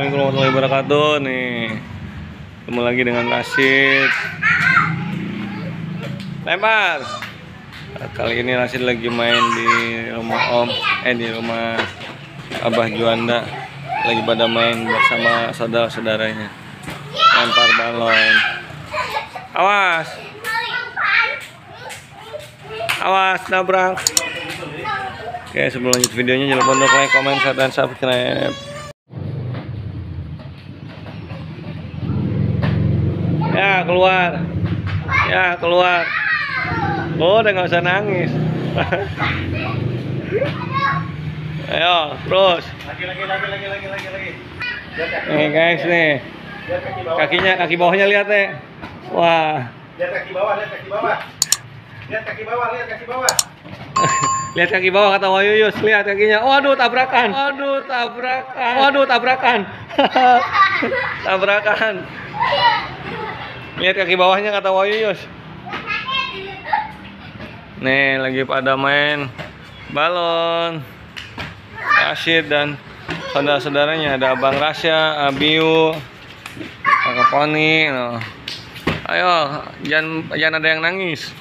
Assalamualaikum warahmatullahi wabarakatuh. Nih, ketemu lagi dengan Rashid. Lempar. Kali ini Rashid lagi main di rumah di rumah Abah Juanda. Lagi pada main bersama saudara-saudaranya. Lempar balon. Awas. Awas, nabrak. Oke, sebelum lanjut videonya jangan lupa untuk like, comment, share, dan subscribe. Ya, keluar. Ya, keluar. Oh, udah nggak usah nangis. Ayo, terus. Lagi. Nih guys, nih. Kaki bawahnya lihat deh. Wah. Lihat kaki bawah. Lihat kaki bawah. Lihat kaki bawah kata Wayuyus, lihat kakinya. Waduh, tabrakan. Tabrakan. Lihat kaki bawahnya kata Wayuyus. Nih, lagi pada main balon. Rashid dan saudara-saudaranya, ada Abang Rasya, Abiu, Kakak Poni. Ayo, jangan ada yang nangis.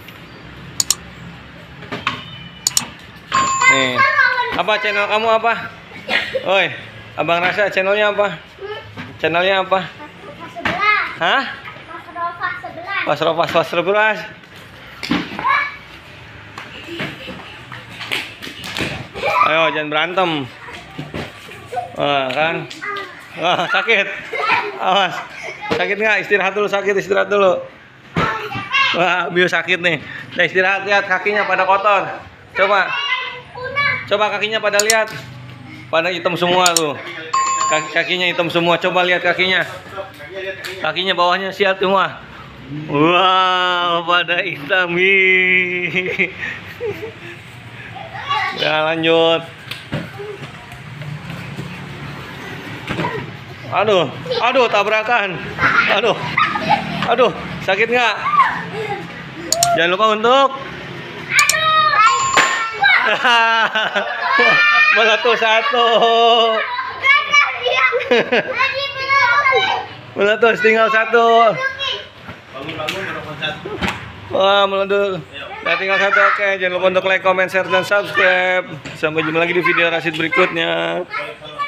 Nih, apa channel kamu apa? Oi, Abang Rasya channelnya apa? Channelnya apa? Hah? Pas 11. Ayo, jangan berantem. Wah, kan? Wah, sakit. Awas. Sakit nggak? Istirahat dulu. Wah, Bio sakit nih. Nah, istirahat, lihat kakinya pada kotor. Coba kakinya pada lihat. Pada hitam semua tuh. Kakinya hitam semua. Coba lihat kakinya. Kakinya bawahnya siat semua. Wow, pada hitam. Ya, lanjut. Aduh, tabrakan. Aduh, sakit nggak? Jangan lupa untuk meletus satu. Meletus tinggal satu. Wah, meletus. Nah, tinggal satu. Oke, jangan lupa untuk like, comment, share, dan subscribe. Sampai jumpa lagi di video Rashid berikutnya.